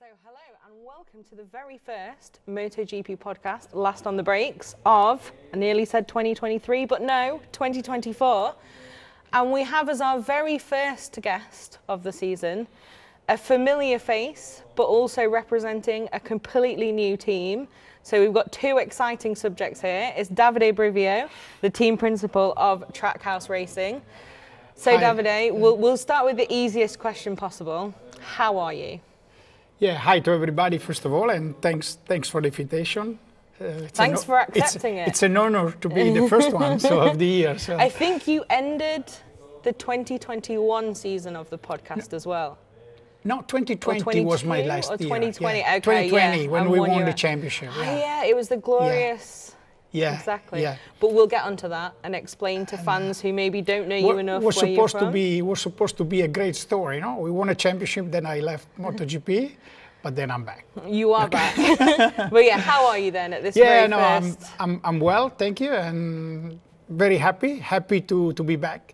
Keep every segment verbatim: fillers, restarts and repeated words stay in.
hello and welcome to the very first MotoGP podcast, last on the brakes of, I nearly said twenty twenty-three, but no, twenty twenty-four. And we have as our very first guest of the season, a familiar face, but also representing a completely new team. So we've got two exciting subjects here. It's Davide Brivio, the team principal of Trackhouse Racing. So hi. Davide, we'll, we'll start with the easiest question possible. How are you? Yeah, hi to everybody, first of all, and thanks thanks for the invitation. Uh, thanks for accepting it's, it. It's an honor to be the first one so, of the year. So. I think you ended the twenty twenty-one season of the podcast no, as well. No, twenty twenty was my last or year. twenty twenty, yeah. okay, twenty twenty, yeah, when we won the championship. Yeah. Yeah. Oh, yeah, it was the glorious... Yeah, exactly. Yeah. But we'll get onto that and explain to fans who maybe don't know you enough was where supposed you're from. to be was supposed to be a great story, you know. We won a championship, then I left MotoGP, but then I'm back. You are back. But yeah, how are you then at this yeah, very no, first? I'm, I'm I'm well, thank you, and very happy, happy to to be back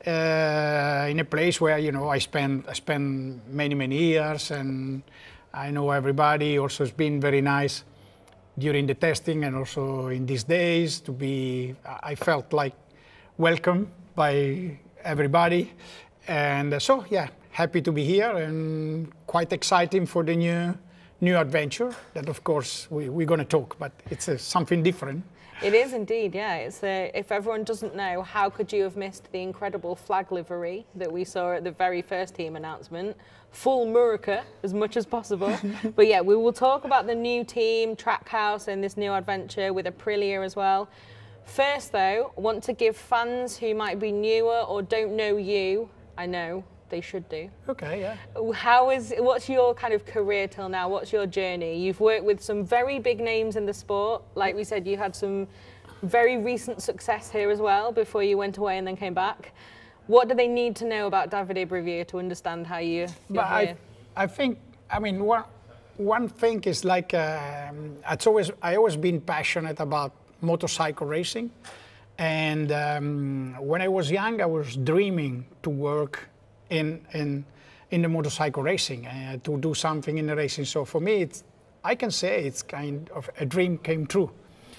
uh, in a place where you know I spent I spent many many years, and I know everybody. Also, it's been very nice during the testing and also in these days to be, I felt like welcome by everybody. And uh, so, yeah, happy to be here and quite exciting for the new new adventure that, of course, we, we're going to talk, but it's uh, something different. It is indeed, yeah. It's a, if everyone doesn't know, how could you have missed the incredible flag livery that we saw at the very first team announcement? Full Murica as much as possible. But yeah, we will talk about the new team, Trackhouse, and this new adventure with Aprilia as well. First though, I want to give fans who might be newer or don't know you, I know they should do. Okay, yeah. How is, what's your kind of career till now? What's your journey? You've worked with some very big names in the sport. Like we said, you had some very recent success here as well before you went away and then came back. What do they need to know about Davide Brivio to understand how you, you're but here? I, I think, I mean, one, one thing is like, um, it's always, I always been passionate about motorcycle racing. And um, when I was young, I was dreaming to work in, in, in the motorcycle racing, uh, to do something in the racing. So for me, it's, I can say it's kind of a dream came true.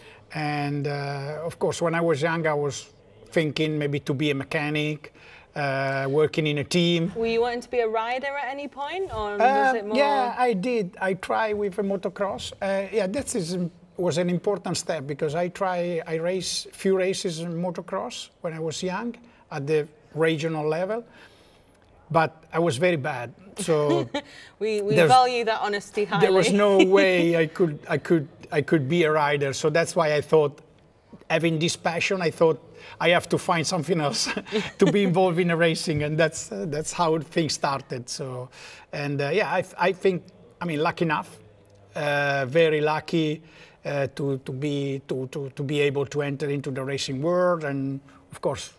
And uh, of course, when I was young, I was thinking maybe to be a mechanic, uh, working in a team. Were you wanting to be a rider at any point, or Uh, was it more? Yeah, I did. I tried with a motocross. Uh, yeah, that is, was an important step because I try, I race few races in motocross when I was young at the regional level, but I was very bad. So we we value that honesty highly. There was no way I could I could I could be a rider. So that's why I thought, having this passion, I thought I have to find something else to be involved in the racing, and that's uh, that's how things started. So, and uh, yeah, I I think I mean lucky enough, uh, very lucky uh, to to be to, to to be able to enter into the racing world, and of course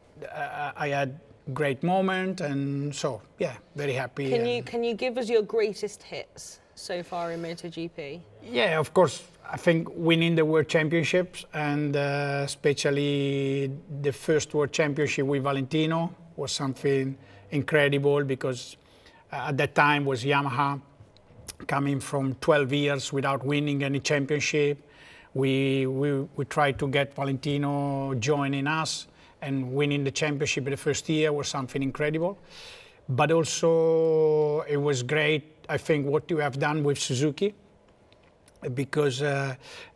uh, I had great moment, and so yeah, very happy. Can you can you give us your greatest hits so far in MotoGP? Yeah, of course. I think winning the World Championships, and uh, especially the first World Championship with Valentino, was something incredible because uh, at that time was Yamaha coming from twelve years without winning any championship. We, we, we tried to get Valentino joining us, and winning the championship in the first year was something incredible. But also it was great, I think, what you have done with Suzuki. Because uh,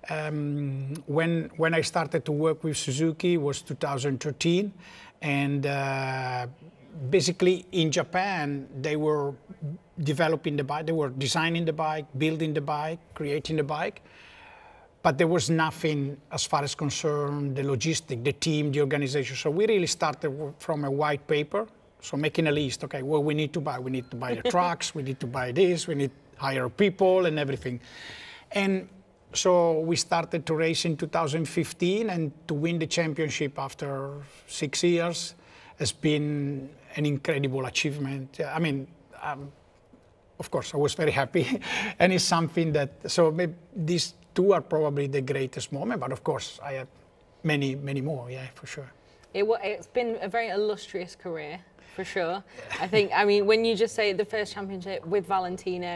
um, when when I started to work with Suzuki was two thousand thirteen, and uh, basically in Japan they were developing the bike, they were designing the bike, building the bike, creating the bike, but there was nothing as far as concerned the logistic, the team, the organization. So we really started from a white paper, so making a list. Okay, what we need to buy? We need to buy the trucks, we need to buy this, we need to hire people and everything. And so we started to race in two thousand fifteen, and to win the championship after six years has been an incredible achievement. I mean, um, of course, I was very happy, and it's something that, so maybe these two are probably the greatest moment, but of course I have many, many more, yeah, for sure. It, it's been a very illustrious career, for sure. I think, I mean, when you just say the first championship with Valentino,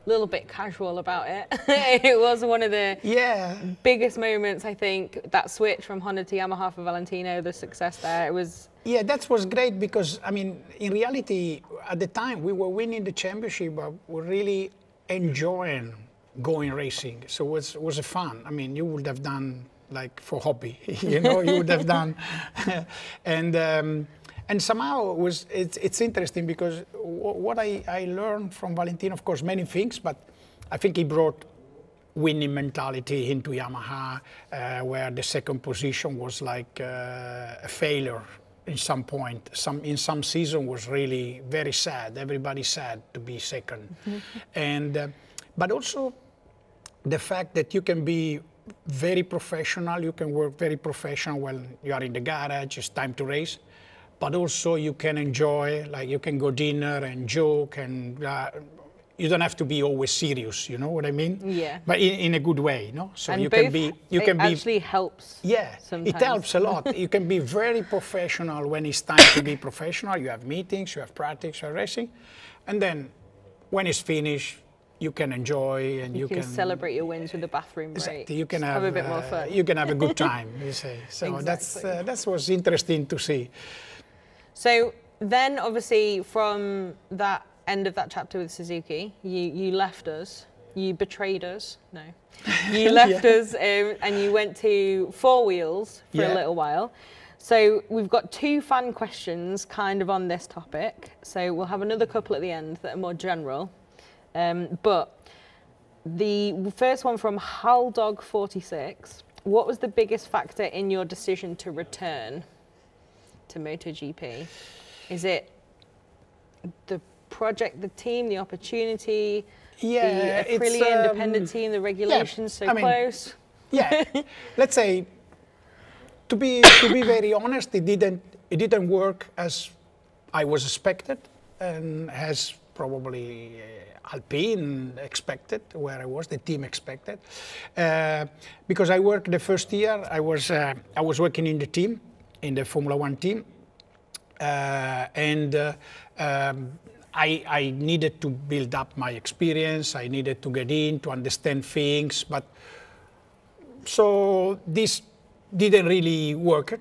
little bit casual about it. It was one of the yeah. biggest moments, I think, that switch from Honda to Yamaha for Valentino, the success there. It was. Yeah, that was great because, I mean, in reality, at the time, we were winning the championship, but we're really enjoying going racing. So it was, it was a fun. I mean, you would have done, like, for hobby, you know, you would have done. and um, and somehow it was, it's, it's interesting because what I, I learned from Valentino, of course, many things, but I think he brought winning mentality into Yamaha, uh, where the second position was like uh, a failure. In some point, some in some season was really very sad. Everybody sad to be second, mm-hmm. and uh, but also the fact that you can be very professional, you can work very professional when you are in the garage. It's time to race, but also you can enjoy, like you can go dinner and joke and. Uh, You don't have to be always serious, you know what I mean? Yeah. But in, in a good way, no? So and you both, can be, you it can be. actually helps. Yeah, sometimes. It helps a lot. You can be very professional when it's time to be professional. You have meetings, you have practice, you have racing, and then when it's finished, you can enjoy and you, you can, can celebrate your wins with the bathroom break. Exactly. You can have, have, have a bit uh, more fun. You can have a good time. You say so. Exactly. That's uh, that was interesting to see. So then, obviously, from that. End of that chapter with Suzuki, you, you left us, you betrayed us, no, you left yeah. us um, and you went to Four Wheels for yeah. a little while. So we've got two fan questions kind of on this topic, so we'll have another couple at the end that are more general. Um, but the first one from Haldog forty-six, what was the biggest factor in your decision to return to MotoGP? Is it the project, the team, the opportunity, yeah, the Aprilia um, independent team, the regulations yeah, so I mean, close? Yeah, let's say, to be to be very honest, it didn't it didn't work as I was expected, and as probably uh, Alpine expected, where I was, the team expected, uh, because I worked the first year. I was uh, I was working in the team, in the Formula One team, uh, and. Uh, um, I, I needed to build up my experience, I needed to get in, to understand things, but so this didn't really work.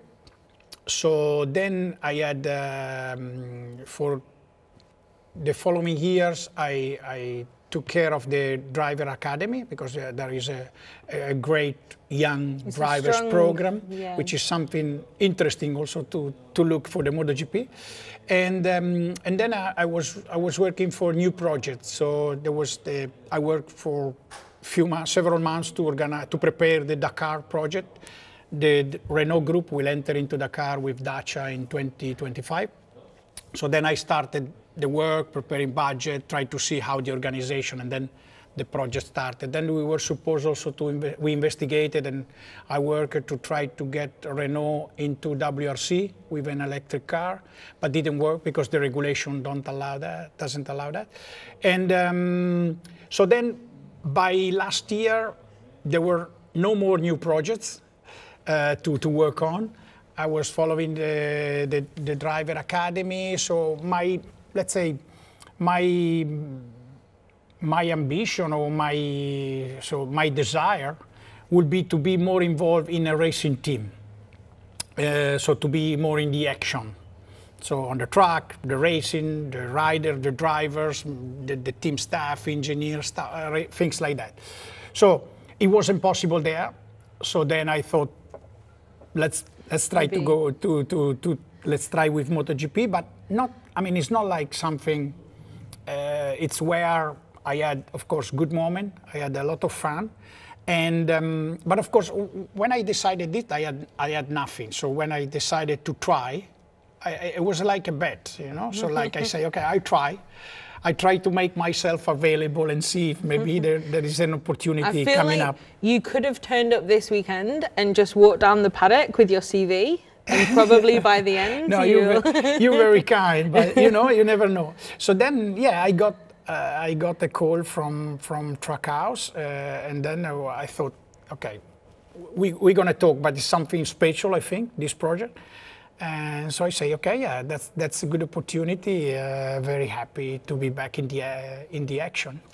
So then I had, um, for the following years, I, I took care of the driver academy because uh, there is a, a great young it's drivers strong, program, yeah. which is something interesting also to, to look for the MotoGP. And um, and then I, I was I was working for new projects. So there was the I worked for few months, several months to organize to prepare the Dakar project. The, the Renault Group will enter into Dakar with Dacia in twenty twenty-five. So then I started the work, preparing budget, try to see how the organization, and then the project started. Then we were supposed also to, inve we investigated and I worked to try to get Renault into W R C with an electric car, but didn't work because the regulation don't allow that, doesn't allow that. And um, so then by last year, there were no more new projects uh, to, to work on. I was following the, the, the driver academy, so my, let's say, my, my ambition or my, so my desire would be to be more involved in a racing team. Uh, so to be more in the action. So on the track, the racing, the rider, the drivers, the, the team staff, engineers, staff, uh, things like that. So it wasn't possible there. So then I thought, let's let's try Maybe. to go to, to, to, let's try with MotoGP, but not, I mean, it's not like something, uh, it's where I had, of course, good moment. I had a lot of fun. And, um, but of course, when I decided it, I had, I had nothing. So when I decided to try, I, it was like a bet, you know? So like I say, okay, I try. I try to make myself available and see if maybe there, there is an opportunity I feel coming like up. You could have turned up this weekend and just walked down the paddock with your C V, and probably by the end, no, you'll... you're, you're very kind, but you know, you never know. So then, yeah, I got uh, I got a call from from Trackhouse, uh, and then uh, I thought, okay, we we're gonna talk, but it's something special, I think, this project. And so I say, okay, yeah, that's that's a good opportunity. Uh, very happy to be back in the uh, in the action.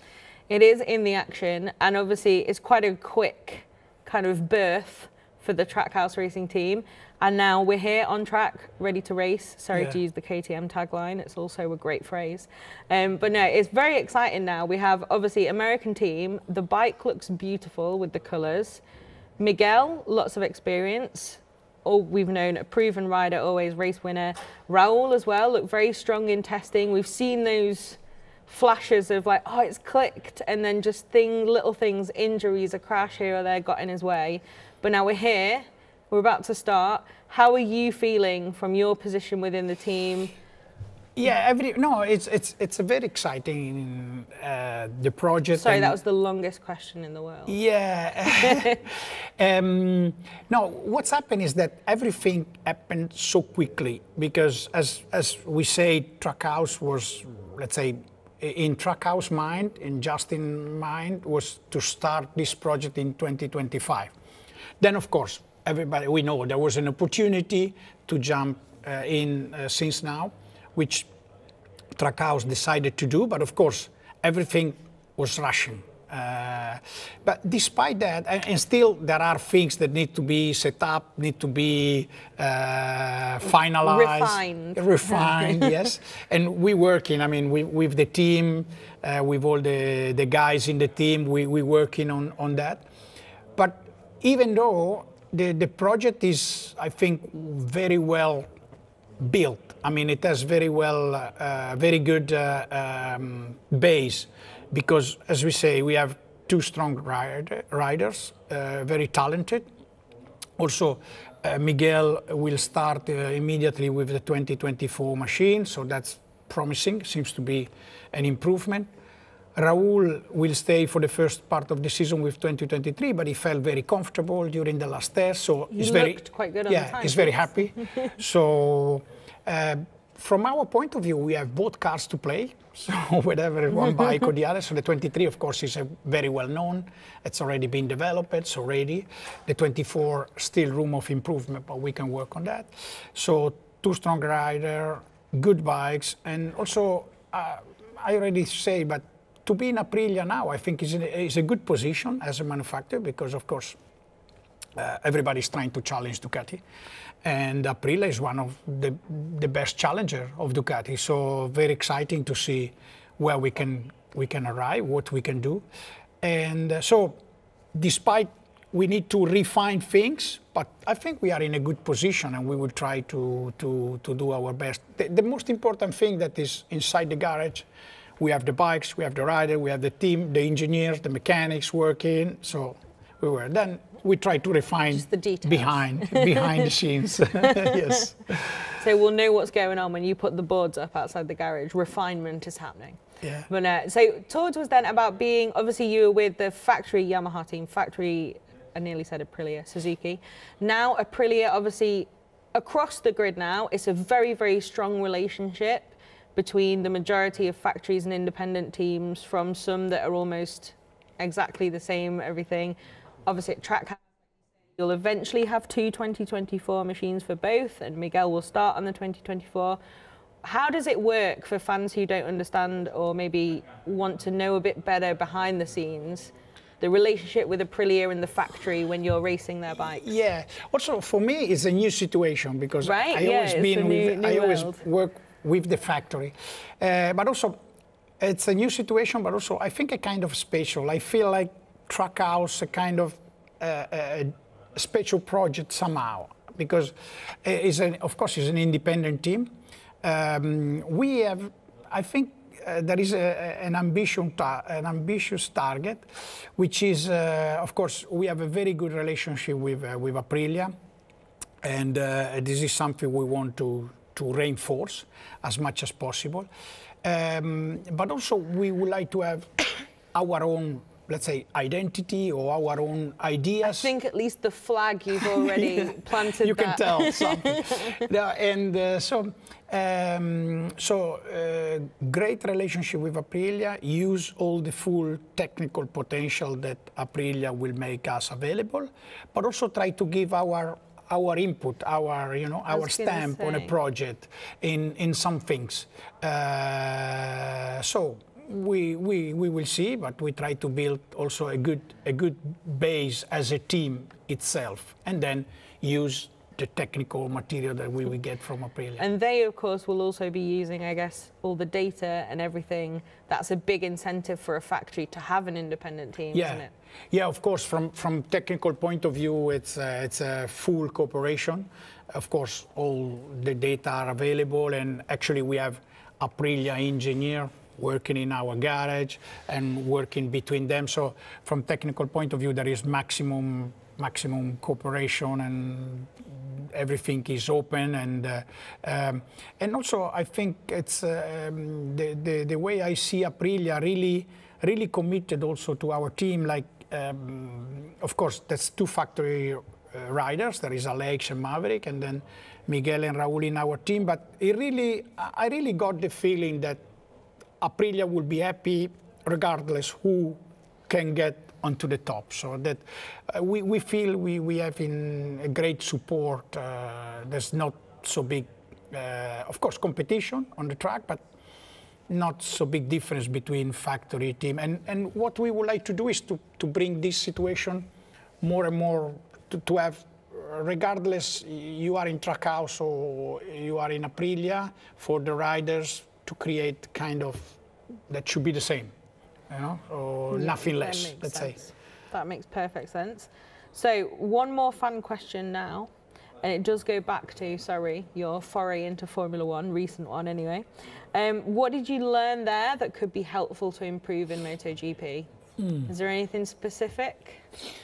It is in the action, and obviously it's quite a quick kind of birth for the Trackhouse racing team. And now we're here on track, ready to race. Sorry yeah. to use the K T M tagline. It's also a great phrase. Um, but no, it's very exciting now. We have obviously American team. The bike looks beautiful with the colours. Miguel, lots of experience. All we've known, a proven rider, always race winner. Raul as well, looked very strong in testing. We've seen those flashes of like, oh, it's clicked, and then just thing, little things, injuries, a crash here or there got in his way. But now we're here, we're about to start. How are you feeling from your position within the team? Yeah, every no, it's it's it's a very exciting uh, the project. Sorry, that was the longest question in the world. Yeah. um, no, what's happened is that everything happened so quickly because, as as we say, Trackhouse was, let's say, in Trackhouse mind, in Justin's mind, was to start this project in twenty twenty-five. Then, of course, everybody we know there was an opportunity to jump uh, in uh, since now, which Trackhouse decided to do, but of course everything was rushing. Uh, but despite that, and, and still there are things that need to be set up, need to be uh, finalized, refined, refined, yes. And we working. I mean, we, with the team, uh, with all the the guys in the team, we we working on on that. But even though the the project is, I think, very well built. I mean, it has very well, uh, very good uh, um, base, because, as we say, we have two strong rider, riders, uh, very talented. Also, uh, Miguel will start uh, immediately with the twenty twenty-four machine, so that's promising, seems to be an improvement. Raul will stay for the first part of the season with twenty twenty-three, but he felt very comfortable during the last test, so he he's looked very quite good on yeah, the time. he's very happy. So, uh, from our point of view, we have both cars to play. So whatever one bike or the other. So the twenty-three, of course, is a very well known. It's already been developed. It's already the twenty-four still room of improvement, but we can work on that. So two strong rider, good bikes, and also uh, I already say, but. To be in Aprilia now, I think is a, is a good position as a manufacturer because, of course, uh, everybody's trying to challenge Ducati, and Aprilia is one of the the best challenger of Ducati. So very exciting to see where we can we can arrive, what we can do, and uh, so despite we need to refine things, but I think we are in a good position, and we will try to to to do our best. The, the most important thing that is inside the garage. We have the bikes, we have the rider, we have the team, the engineers, the mechanics working. So we were. Then we try to refine just the details behind behind the scenes. Yes. So we'll know what's going on when you put the boards up outside the garage. Refinement is happening. Yeah. But uh, so Tours was then about being. Obviously, you were with the factory Yamaha team, factory. I nearly said Aprilia, Suzuki. Now Aprilia, obviously, across the grid. Now it's a very very strong relationship between the majority of factories and independent teams, from some that are almost exactly the same, everything. Obviously at Trackhouse, you'll eventually have two twenty twenty-four machines for both, and Miguel will start on the twenty twenty-four. How does it work for fans who don't understand or maybe want to know a bit better behind the scenes, the relationship with Aprilia and the factory when you're racing their bikes? Yeah, also for me it's a new situation because right? I yeah, always been new, with, new I always world. work with the factory, uh, but also it's a new situation, but also I think a kind of special. I feel like Trackhouse a kind of uh, a special project somehow, because it's an, of course it's an independent team. Um, we have, I think uh, there is a, an, ambition ta an ambitious target, which is, uh, of course, we have a very good relationship with, uh, with Aprilia, and uh, this is something we want to to reinforce as much as possible. Um, but also we would like to have our own, let's say, identity or our own ideas. I think at least the flag you've already yeah, planted you that. can tell something. Yeah, and uh, so, um, so uh, great relationship with Aprilia, use all the full technical potential that Aprilia will make us available, but also try to give our our input, our you know, our stamp on a project in in some things. Uh, so we, we, we will see, but we try to build also a good, a good base as a team itself, and then use the technical material that we will get from Aprilia. And they, of course, will also be using, I guess, all the data and everything. That's a big incentive for a factory to have an independent team, yeah. isn't it? Yeah, of course, from from technical point of view, it's uh, it's a full cooperation. Of course, all the data are available, and actually we have Aprilia engineer working in our garage and working between them. So from technical point of view, there is maximum maximum cooperation, and everything is open. And uh, um, and also I think it's uh, um, the, the the way I see Aprilia really really committed also to our team. Like um, of course there's two factory uh, riders. There is Alex and Maverick, and then Miguel and Raul in our team. But it really I really got the feeling that Aprilia will be happy regardless who can get onto the top. So that uh, we, we feel we, we have in a great support. Uh, there's not so big, uh, of course, competition on the track, but not so big difference between factory team. And, and what we would like to do is to, to bring this situation more and more to, to have, regardless you are in Trackhouse or you are in Aprilia, for the riders to create kind of, that should be the same. You know, or yeah, nothing less, let's sense. say. That makes perfect sense. So one more fun question now, and it does go back to, sorry, your foray into Formula One, recent one anyway. Um, what did you learn there that could be helpful to improve in MotoGP? Mm. Is there anything specific?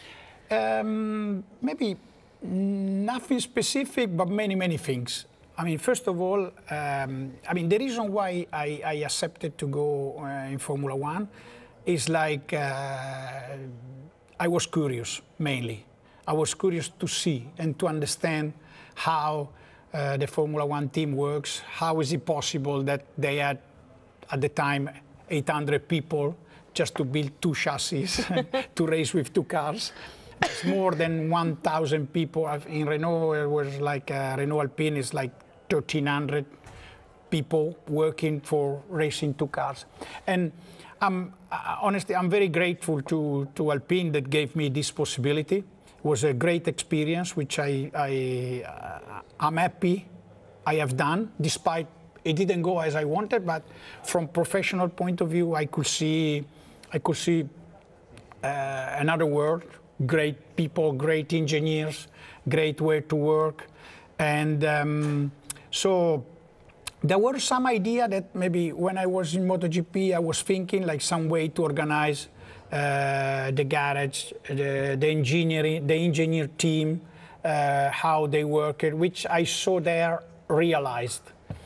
Um, maybe nothing specific, but many, many things. I mean, first of all, um, I mean, the reason why I, I accepted to go uh, in Formula One is like uh, I was curious, mainly. I was curious to see and to understand how uh, the Formula One team works. How is it possible that they had, at the time, eight hundred people just to build two chassis to race with two cars? It's more than one thousand people. In Renault, it was like uh, Renault Alpine is like thirteen hundred people working for racing two cars. And um, uh, honestly, I'm very grateful to, to Alpine that gave me this possibility. It was a great experience, which I, I, uh, I'm happy I have done, despite it didn't go as I wanted. But from professional point of view, I could see, I could see uh, another world. Great people, great engineers, great way to work. And um, so there were some idea that maybe when I was in MotoGP, I was thinking like some way to organize uh, the garage, the, the engineering, the engineer team, uh, how they work, which I saw there realized.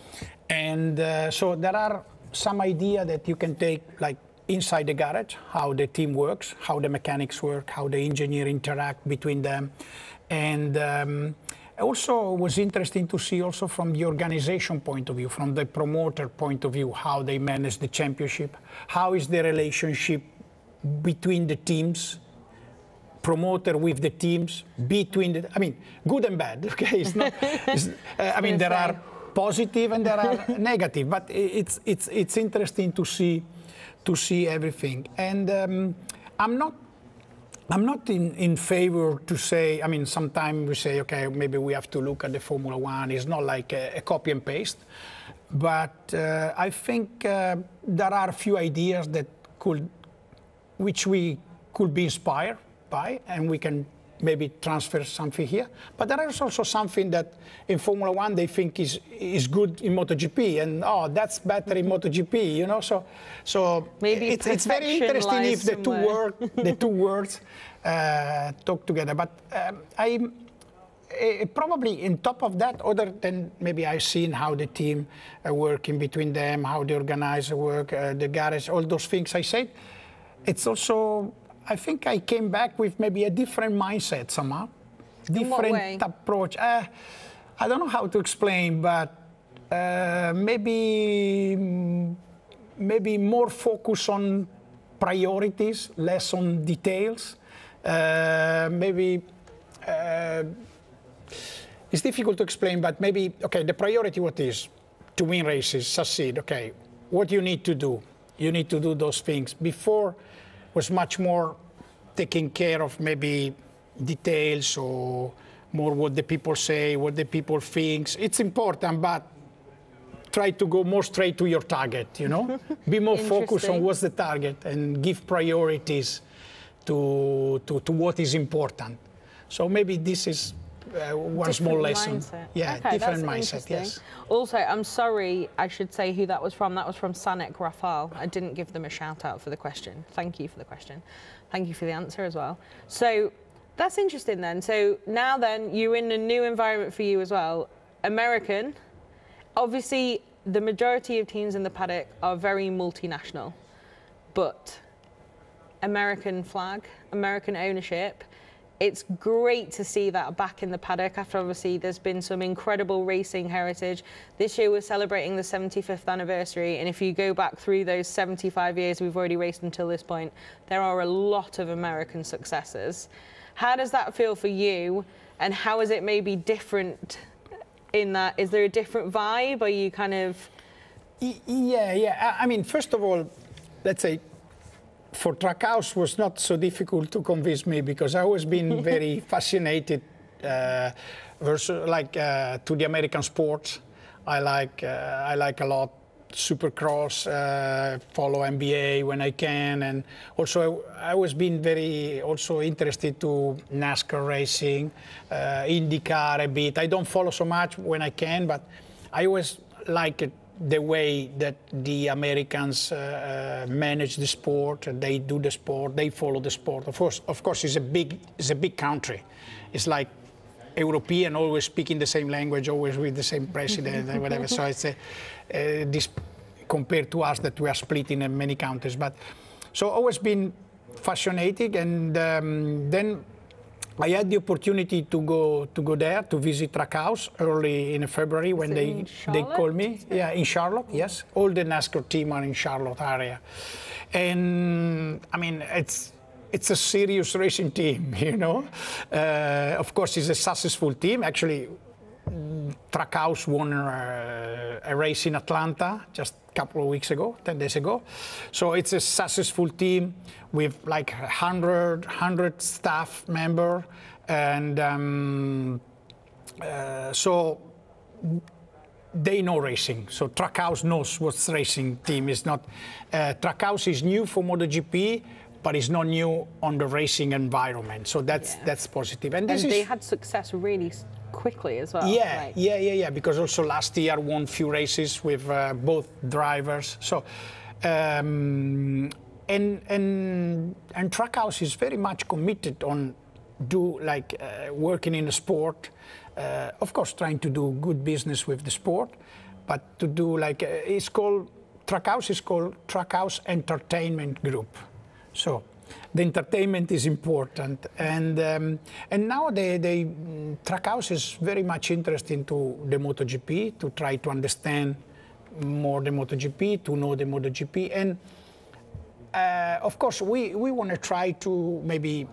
And uh, so there are some idea that you can take like inside the garage, how the team works, how the mechanics work, how the engineer interact between them. And um, also it was interesting to see also from the organization point of view, from the promoter point of view, how they manage the championship, how is the relationship between the teams, promoter with the teams, between the, I mean, good and bad, okay? It's not, it's, uh, I mean, there are positive and there are negative, but it's, it's, it's interesting to see to see everything. And um, I'm not I'm not in, in favor to say, I mean, sometimes we say, okay, maybe we have to look at the Formula One. It's not like a, a copy and paste. But uh, I think uh, there are a few ideas that could, which we could be inspired by, and we can maybe transfer something here. But there is also something that in Formula One they think is is good in MotoGP, and oh, that's better in MotoGP, you know. So, so maybe it's, it's very interesting if the two word, the two words uh, talk together. But um, I uh, probably in top of that, other than maybe I've seen how the team uh, work in between them, how the organizer work, uh, the garage, all those things I said. It's also, I think I came back with maybe a different mindset somehow, different approach. Uh, I don't know how to explain, but uh, maybe maybe more focus on priorities, less on details. Uh, maybe uh, it's difficult to explain, but maybe okay. The priority, what is to win races, succeed. Okay, what you need to do. You need to do those things. Before was much more taking care of maybe details or more what the people say, what the people think. It's important, but try to go more straight to your target, you know? Be more focused on what's the target and give priorities to, to, to what is important. So maybe this is uh, one different small lesson. Mindset. Yeah, okay, different that's mindset, yes. Also, I'm sorry, I should say who that was from. That was from Sanek Rafal. I didn't give them a shout out for the question. Thank you for the question. Thank you for the answer as well. So that's interesting then. So now then, you're in a new environment for you as well. American. Obviously, the majority of teams in the paddock are very multinational, but American flag, American ownership, it's great to see that back in the paddock after obviously there's been some incredible racing heritage. This year we're celebrating the seventy-fifth anniversary, and if you go back through those seventy-five years we've already raced until this point, there are a lot of American successes. How does that feel for you, and how is it maybe different in that? Is there a different vibe? Are you kind of... Yeah, yeah. I mean, first of all, let's say, for Trackhouse was not so difficult to convince me because I always been very fascinated uh, versus, like, uh, to the American sports. I like, uh, I like a lot Supercross, uh, follow N B A when I can, and also I, I always been very also interested to NASCAR racing, uh, IndyCar a bit. I don't follow so much when I can, but I always like it, the way that the Americans uh, uh, manage the sport, they do the sport, they follow the sport. Of course, of course, it's a big, it's a big country. It's like European, always speaking the same language, always with the same president and whatever. So it's a, uh, this compared to us that we are split in many countries. But so always been fascinating, and um, then I had the opportunity to go to go there to visit Trackhouse early in February when they they called me. Yeah, in Charlotte. Yes, all the NASCAR team are in Charlotte area, and I mean it's. It's a serious racing team, you know. Uh, of course, it's a successful team. Actually, Trackhouse won a, a race in Atlanta just a couple of weeks ago, ten days ago. So it's a successful team with like one hundred, one hundred staff member, and um, uh, so they know racing. So Trackhouse knows what racing team is. Not uh, Trackhouse is new for MotoGP, but it's not new on the racing environment. So that's yeah. that's positive. And, this and they is, had success really quickly as well. Yeah, like. yeah, yeah, yeah. Because also last year won few races with uh, both drivers. So um, and and and Trackhouse is very much committed on do like uh, working in the sport. Uh, of course, trying to do good business with the sport, but to do like uh, it's called Trackhouse is called Trackhouse Entertainment Group. So the entertainment is important, and um, and now they, they Trackhouse is very much interested into the MotoGP, to try to understand more the MotoGP, to know the MotoGP, and uh, of course we, we want to try to maybe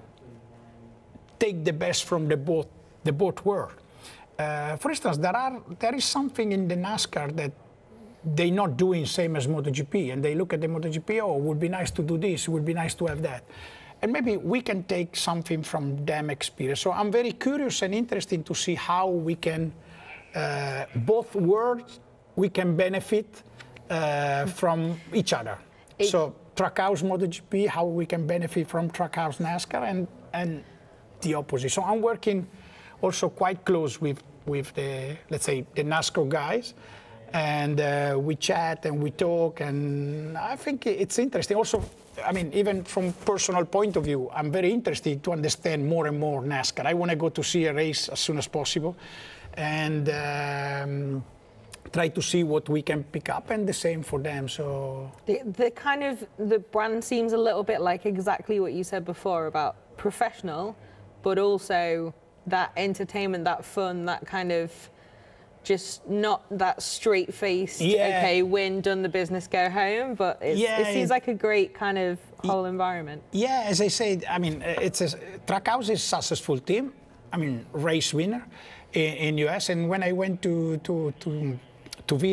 take the best from the both the both world. Uh, for instance, there are there is something in the NASCAR that they're not doing same as MotoGP, and they look at the MotoGP, oh, it would be nice to do this, it would be nice to have that. And maybe we can take something from them experience. So I'm very curious and interested to see how we can, uh, both worlds, we can benefit uh, from each other. It, so Trackhouse MotoGP, how we can benefit from Trackhouse NASCAR, and, and the opposite. So I'm working also quite close with, with the, let's say, the NASCAR guys. And uh, we chat and we talk, and I think it's interesting. Also, I mean, even from personal point of view, I'm very interested to understand more and more NASCAR. I want to go to see a race as soon as possible, and um, try to see what we can pick up, and the same for them. So the, the kind of the brand seems a little bit like exactly what you said before about professional, but also that entertainment, that fun, that kind of. Just not that straight-faced, yeah. okay, win, done the business, go home, but it's, yeah, it seems like a great kind of whole environment. Yeah, as I said, I mean, it's a, Trackhouse is a successful team, I mean, race winner in, in U S, and when I went to, to, to, to visit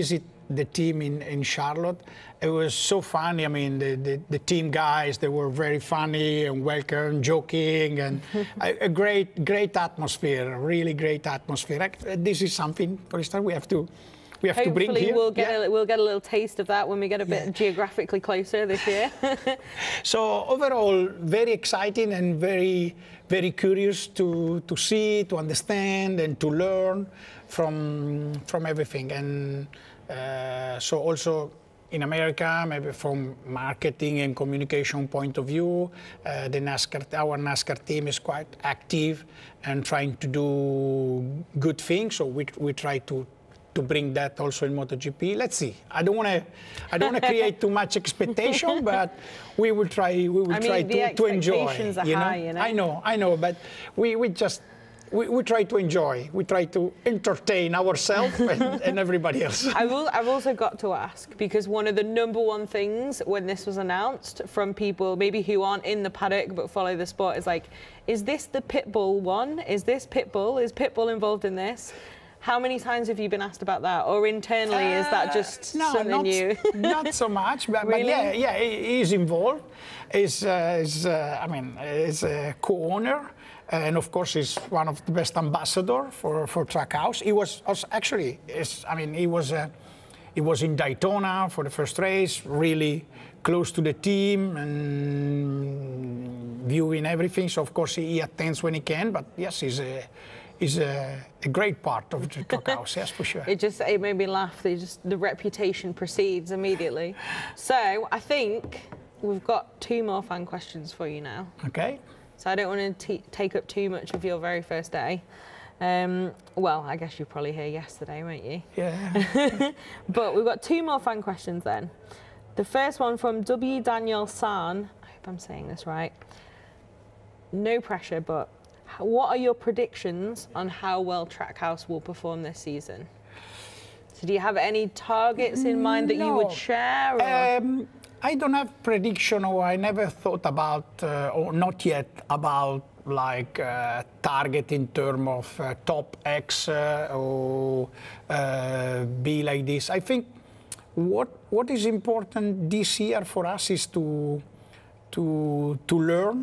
the team in, in Charlotte. It was so funny. I mean, the, the, the team guys, they were very funny and welcome, joking, and a, a great, great atmosphere, really great atmosphere. This is something, for instance, we have to we have Hopefully to bring here. we'll get yeah. a, we'll get a little taste of that when we get a bit yeah. geographically closer this year. So overall, very exciting and very, very curious to, to see, to understand, and to learn from, from everything. And uh, so also in America, maybe from marketing and communication point of view, uh, the NASCAR, our NASCAR team is quite active and trying to do good things. So we, we try to to bring that also in MotoGP. Let's see. I don't want to. I don't want to create too much expectation, but we will try. We will I mean, try the to, to enjoy. expectations are you know? high, you know. I know. I know. But we, we just we, we try to enjoy. We try to entertain ourselves and, and everybody else. I will. I've also got to ask, because one of the number one things when this was announced from people maybe who aren't in the paddock but follow the sport is like, is this the Pitbull one? Is this Pitbull? Is Pitbull involved in this? How many times have you been asked about that, or internally uh, is that just no, something not, new? Not so much, but, Really? but yeah, yeah, he is involved. He's, uh, he's uh, I mean, he's a co-owner, and of course, he's one of the best ambassador for for Trackhouse. He was also, actually, I mean, he was uh, he was in Daytona for the first race, really close to the team and viewing everything. So of course, he, he attends when he can. But yes, he's a is a, a great part of the Trackhouse, yes, for sure. It just it made me laugh. They just the reputation precedes immediately. So I think we've got two more fan questions for you now. Okay. So I don't want to t take up too much of your very first day. Um, well, I guess you were probably here yesterday, weren't you? Yeah. But we've got two more fan questions then. The first one from W. Daniel San. I hope I'm saying this right. No pressure, but what are your predictions on how well Trackhouse will perform this season? So do you have any targets in mind that no. you would share? Or? Um, I don't have prediction, or I never thought about, uh, or not yet, about like uh, target in terms of uh, top X uh, or uh, be like this. I think what what is important this year for us is to to to learn,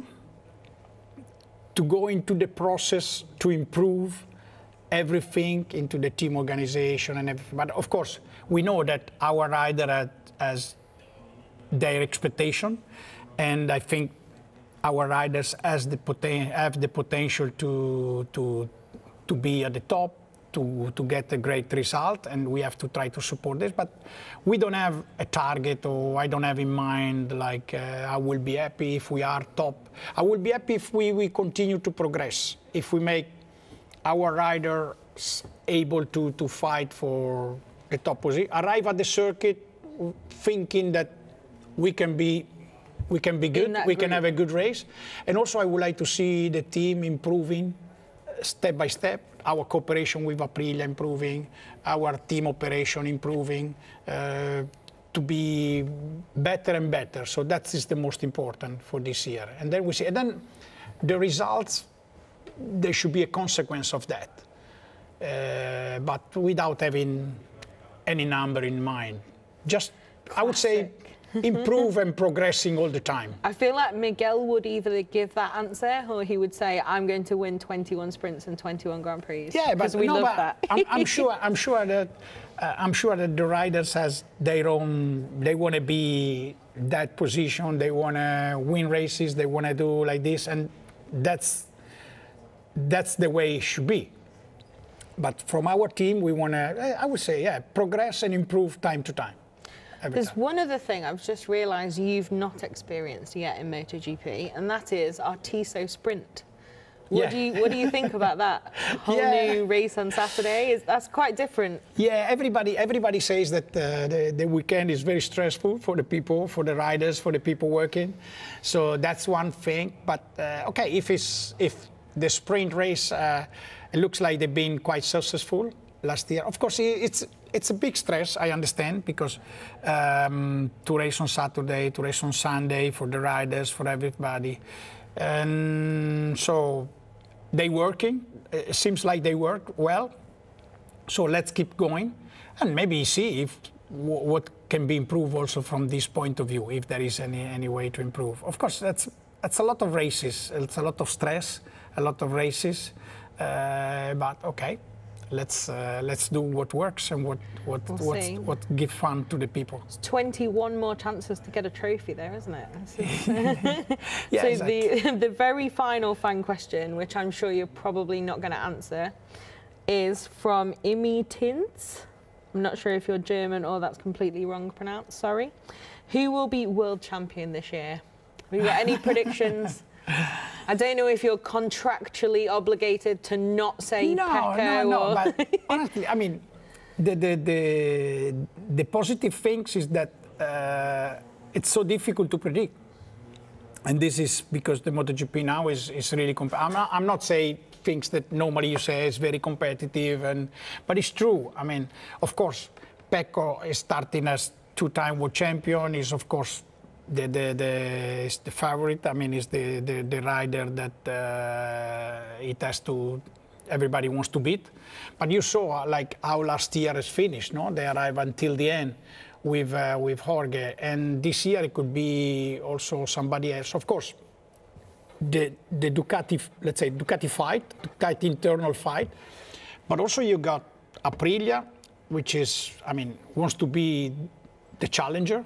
to go into the process to improve everything into the team organization and everything. But of course, we know that our rider has their expectation, and I think our riders has the poten have the potential to to to be at the top, to to get a great result, and we have to try to support this. But we don't have a target, or I don't have in mind like uh, I will be happy if we are top. I will be happy if we we continue to progress, if we make our riders able to to fight for the top position, arrive at the circuit thinking that we can be we can be good, we group. can have a good race. And also I would like to see the team improving step by step, our cooperation with Aprilia improving, our team operation improving, uh, to be better and better. So that is the most important for this year. And then we see, and then the results, there should be a consequence of that, uh, but without having any number in mind. Just, Classic. I would say, improve and progressing all the time. I feel like Miguel would either give that answer, or he would say, "I'm going to win twenty-one sprints and twenty-one Grand Prix." Yeah, but we no, love but that. I'm, I'm sure. I'm sure that uh, I'm sure that the riders has their own. They want to be that position. They want to win races. They want to do like this, and that's that's the way it should be. But from our team, we want to. I would say, yeah, progress and improve time to time. There's one other thing I've just realised you've not experienced yet in MotoGP, and that is our Tissot Sprint. What yeah. do you What do you think about that whole yeah. new race on Saturday? Is that's quite different? Yeah, everybody everybody says that uh, the the weekend is very stressful for the people, for the riders, for the people working. So that's one thing. But uh, okay, if it's if the sprint race uh, it looks like they've been quite successful last year. Of course, it's it's a big stress. I understand, because um, to race on Saturday, to race on Sunday for the riders, for everybody, and so they working. It seems like they work well. So let's keep going, and maybe see if w what can be improved also from this point of view, if there is any any way to improve. Of course, that's that's a lot of races. It's a lot of stress, a lot of races. Uh, but okay, let's uh, let's do what works and what what we'll what see. what gives fun to the people. It's twenty-one more chances to get a trophy there, isn't it? Yeah, so exactly. the the very final fan question, which I'm sure you're probably not going to answer, is from Imi Tins. I'm not sure if you're German or that's completely wrong pronounced. Sorry. Who will be world champion this year? Have you got any predictions? I don't know if you're contractually obligated to not say no, Pecco no, no, or... but honestly, I mean, the, the, the, the positive things is that uh, it's so difficult to predict. And this is because the MotoGP now is, is really... Comp I'm, not, I'm not saying things that normally you say is very competitive, and but it's true. I mean, of course, Pecco is starting as two-time world champion, is of course the, the, the, is the favorite. I mean, is the, the, the rider that uh, it has to... everybody wants to beat. But you saw like how last year is finished, no? They arrive until the end with uh, with Jorge, and this year it could be also somebody else. Of course, the the Ducati, let's say Ducati fight, Ducati internal fight, but also you got Aprilia, which is, I mean, wants to be the challenger.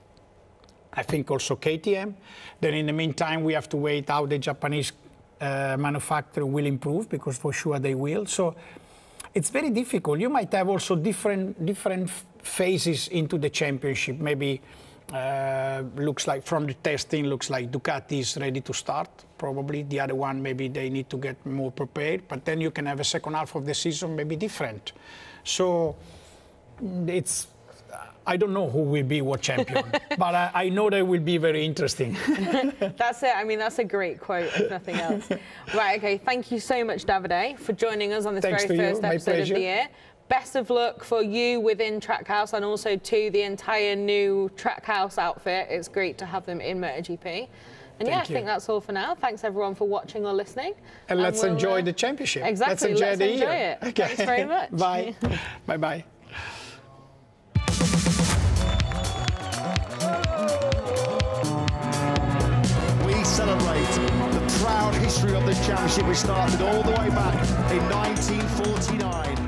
I think also K T M. Then in the meantime, we have to wait how the Japanese uh, manufacturer will improve, because for sure they will. So it's very difficult. You might have also different different phases into the championship. Maybe uh, looks like from the testing, looks like Ducati is ready to start. Probably the other one, maybe they need to get more prepared. But then you can have a second half of the season maybe different. So it's, I don't know who will be world champion, but I, I know they will be very interesting. That's it. I mean, that's a great quote, if nothing else. Right, okay. Thank you so much, Davide, for joining us on this Thanks very to you. first My episode pleasure. of the year. Best of luck for you within Trackhouse, and also to the entire new Trackhouse outfit. It's great to have them in MotoGP. And Thank yeah, I you. think that's all for now. Thanks everyone for watching or listening. And, And let's we'll, enjoy uh, the championship. Exactly. Let's enjoy let's the enjoy year. it. Okay. Thanks very much. Bye. Bye bye. We celebrate the proud history of this championship, which started all the way back in nineteen forty-nine.